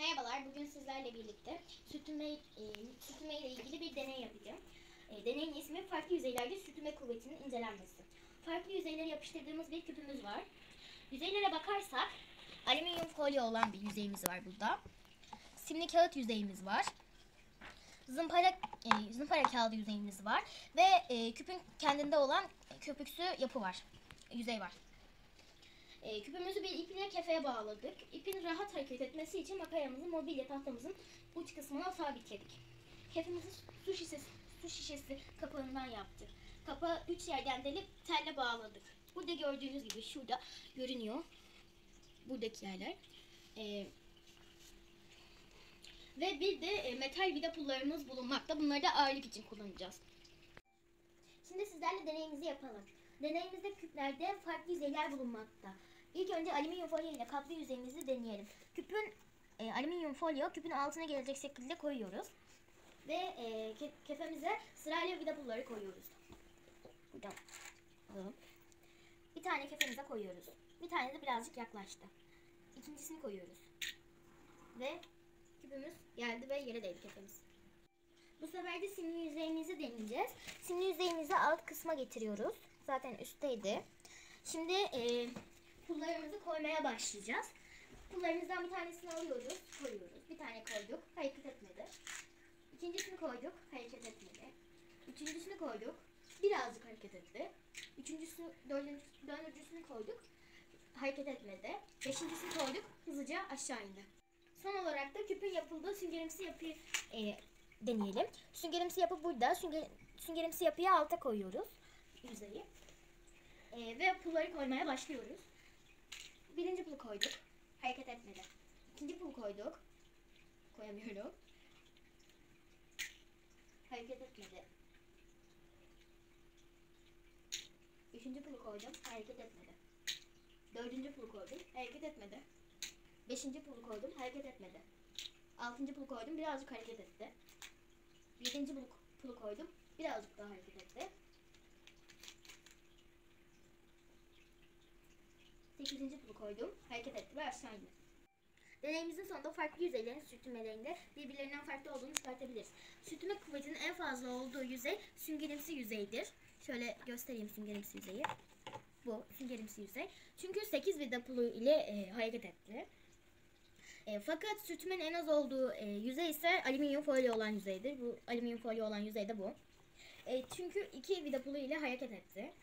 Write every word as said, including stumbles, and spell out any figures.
Merhabalar, bugün sizlerle birlikte sürtünme, e, sürtünme ile ilgili bir deney yapacağım. E, deneyin ismi farklı yüzeylerde sürtünme kuvvetinin incelenmesi. Farklı yüzeylere yapıştırdığımız bir küpümüz var. Yüzeylere bakarsak alüminyum folyo olan bir yüzeyimiz var burada. Simli kağıt yüzeyimiz var. Zımpara, e, zımpara kağıdı yüzeyimiz var. Ve e, küpün kendinde olan köpüksü yapı var, yüzey var. E, küpümüzü bir ip ile kefeye bağladık. İpin rahat hareket etmesi için makaramızı mobilya tahtamızın uç kısmına sabitledik. Kefemizi su şişesi, su şişesi kapağından yaptık. Kapağı üç yerden delip telle bağladık. Burada gördüğünüz gibi şurada görünüyor. Buradaki yerler. E, ve bir de e, metal vida pullarımız bulunmakta. Bunları da ağırlık için kullanacağız. Şimdi sizlerle deneyimizi yapalım. Deneyimizde küplerde farklı yüzeyler bulunmakta. İlk önce alüminyum folyo ile kaplı yüzeyimizi deneyelim. Küpün e, alüminyum folyo küpün altına gelecek şekilde koyuyoruz. Ve e, ke kefemize sırayla vida pulları koyuyoruz. Buradan alalım. Bir tane kefemize koyuyoruz. Bir tane de birazcık yaklaştı. İkincisini koyuyoruz. Ve küpümüz geldi ve yere değdi kefemiz. Bu sefer de simli yüzeyimizi deneyeceğiz. Simli yüzeyimizi alt kısma getiriyoruz. Zaten üstteydi. Şimdi e, pullarımızı koymaya başlayacağız. Pullarımızdan bir tanesini alıyoruz, koyuyoruz. Bir tane koyduk, hareket etmedi. İkincisini koyduk, hareket etmedi. Üçüncüsünü koyduk, birazcık hareket etti. Üçüncüsü, dördüncü, dördüncüsünü koyduk, hareket etmedi. Beşincisini koyduk, hızlıca aşağı indi. Son olarak da küpün yapıldığı süngerimsi yapıyı e, deneyelim. Süngerimsi yapı burada. Sünger, süngerimsi yapıyı alta koyuyoruz. Yüzeyi. Ee, ve pulları koymaya başlıyoruz. Birinci pulu koyduk. Hareket etmedi. İkinci pulu koyduk. Koyamıyorum. Hareket etmedi. Üçüncü pulu koydum. Hareket etmedi. Dördüncü pulu koydum. Hareket etmedi. Beşinci pulu koydum. Hareket etmedi. Altıncı pulu koydum. Birazcık hareket etti. Yedinci pulu, pulu koydum. Birazcık daha hareket etti. sekizinci pulu koydum. Hareket etti ve aşağı indi. Deneyimizin sonunda farklı yüzeylerin sürtünmelerinde birbirlerinden farklı olduğunu çıkartabiliriz. Sürtünme kuvvetinin en fazla olduğu yüzey süngerimsi yüzeydir. Şöyle göstereyim süngerimsi yüzeyi. Bu süngerimsi yüzey. Çünkü sekiz vida pulu ile e, hareket etti. E, fakat sürtünmenin en az olduğu e, yüzey ise alüminyum folyo olan yüzeydir. Bu alüminyum folyo olan yüzey de bu. E, çünkü iki vida pulu ile hareket etti.